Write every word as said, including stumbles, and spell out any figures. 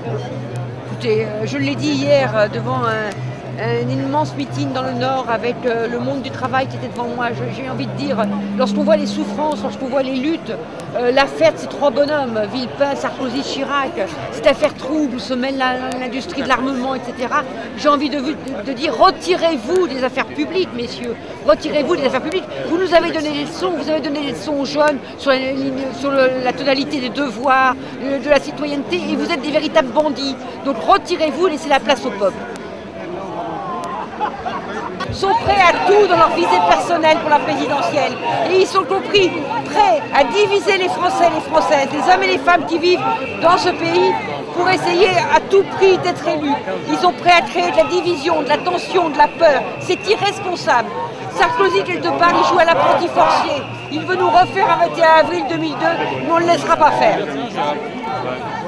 Écoutez, euh, je l'ai dit hier euh, devant un, un immense meeting dans le Nord avec euh, le monde du travail qui était devant moi. J'ai envie de dire, lorsqu'on voit les souffrances, lorsqu'on voit les luttes, euh, l'affaire de ces trois bonhommes, Villepin, Sarkozy, Chirac, cette affaire trouble, se mêle l'industrie de l'armement, et cetera. J'ai envie de, de, de dire, retirez-vous des affaires publiques, messieurs. Retirez-vous des affaires publiques. Vous nous avez donné des leçons, vous avez donné des leçons aux jeunes sur la, sur le, la tonalité des devoirs, de la citoyenneté, et vous êtes des véritables bandits. Donc retirez-vous, laissez la place au peuple. Ils sont prêts à tout dans leur visée personnelle pour la présidentielle. Et ils sont compris prêts à diviser les Français et les Françaises, les hommes et les femmes qui vivent dans ce pays pour essayer à tout prix d'être élus. Ils sont prêts à créer de la division, de la tension, de la peur. C'est irresponsable. Sarkozy, quelque part, il joue à l'apprenti sorcier. Il veut nous refaire un vingt et un avril deux mille deux, mais on ne le laissera pas faire.